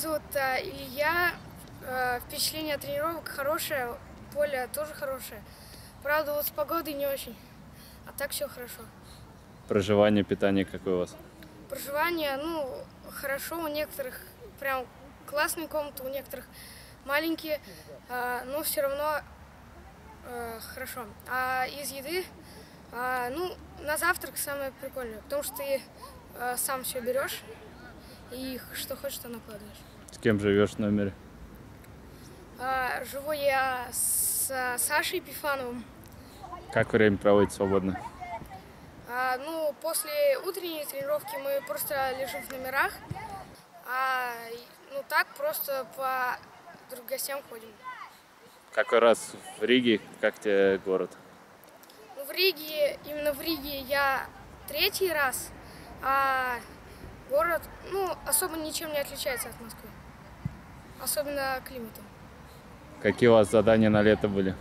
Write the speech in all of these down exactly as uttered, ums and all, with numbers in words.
зовут а, Илья. А, впечатление от тренировок хорошее, поле тоже хорошее. Правда, вот с погодой не очень, а так все хорошо. Проживание, питание какое у вас? Проживание, ну, хорошо, у некоторых прям классные комнаты, у некоторых маленькие, а, но все равно а, хорошо. А из еды, а, ну, на завтрак самое прикольное, потому что ты а, сам все берешь и что хочешь, то накладываешь. С кем живешь в номере? А, живу я с а, Сашей Пифановым. Как время проводите свободно? А, ну, после утренней тренировки мы просто лежим в номерах, а ну так просто по гостям ходим. Какой раз в Риге? Как тебе город? Ну, в Риге, именно в Риге я третий раз, а город, ну, особо ничем не отличается от Москвы, особенно климатом. Какие у вас задания на лето были?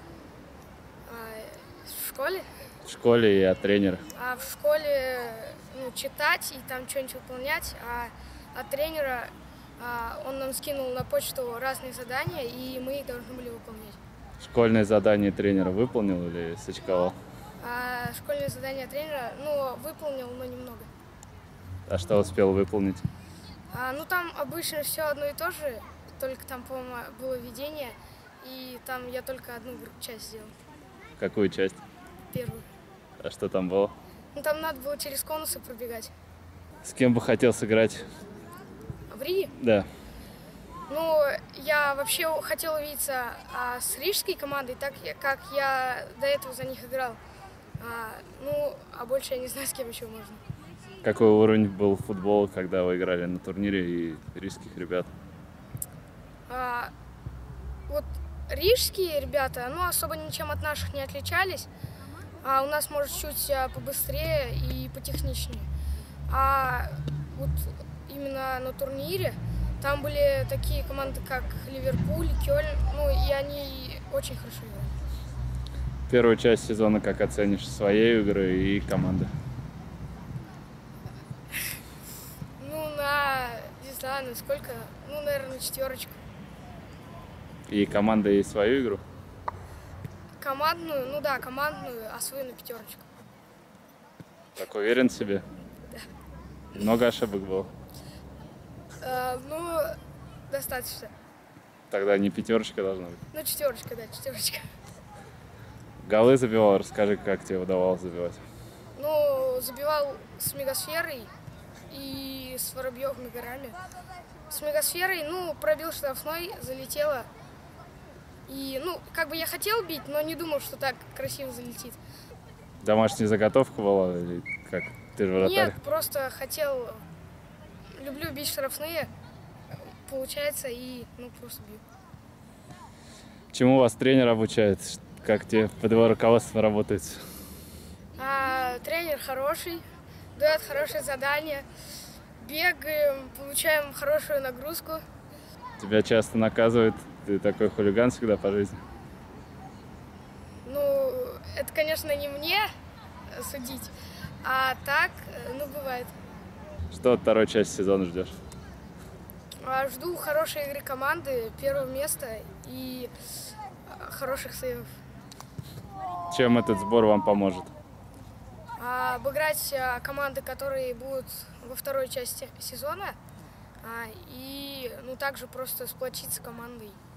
А, в школе? В школе и от тренера? А в школе, ну, читать и там что-нибудь выполнять, а от тренера а, он нам скинул на почту разные задания, и мы их должны были выполнять. Школьное задание тренера выполнил или сочковал? А школьное задание тренера, ну, выполнил, но немного. А что успел выполнить? А, ну, там обычно все одно и то же, только там, по-моему, было введение, и там я только одну часть сделал. Какую часть? Первую. А что там было? Ну, там надо было через конусы пробегать. С кем бы хотел сыграть? В Риге? Да. Ну, я вообще хотел увидеться а, с рижской командой, так как я до этого за них играл. А, ну, а больше я не знаю, с кем еще можно. Какой уровень был футбола, когда вы играли на турнире и рижских ребят? А, вот рижские ребята, ну, особо ничем от наших не отличались. А у нас, может, чуть побыстрее и потехничнее. А вот именно на турнире там были такие команды, как Ливерпуль, Кёльн, ну и они очень хорошо играли. Первую часть сезона как оценишь? Своей игры и команды? Ну, на, не знаю, на сколько, ну, наверное, на четверочку. И команда есть свою игру? Командную, ну да, командную, а свою на пятерочку. Так уверен в себе? Да. Много ошибок было? А, ну, достаточно. Тогда не пятерочка должна быть? Ну, четверочка, да, четверочка. Голы забивал, расскажи, как тебе удавалось забивать? Ну, забивал с мегасферой и с воробьевыми горами. С мегасферой, ну, пробил штрафной, залетело. И, ну, как бы я хотел бить, но не думал, что так красиво залетит. Домашняя заготовка была или как? Ты же вратарь? Нет, просто хотел, люблю бить штрафные, получается, и, ну, просто бью. Чему вас тренер обучает? Как тебе под его руководством работает? А, тренер хороший, дает хорошие задания, бегаем, получаем хорошую нагрузку. Тебя часто наказывают? Ты такой хулиган всегда по жизни? Ну, это, конечно, не мне судить, а так, ну, бывает. Что от второй части сезона ждешь? А, жду хорошей игры команды, первого места и хороших сейвов. Чем этот сбор вам поможет? А, обыграть а, команды, которые будут во второй части сезона, а, и, ну, также просто сплотиться командой.